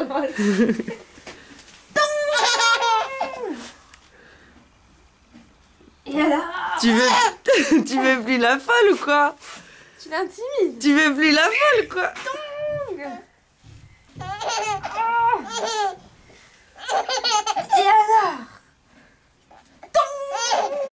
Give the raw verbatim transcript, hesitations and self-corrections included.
Et alors? Tu veux... tu veux plus la folle ou quoi? Tu l'intimides? Tu veux plus la folle ou quoi? Tong.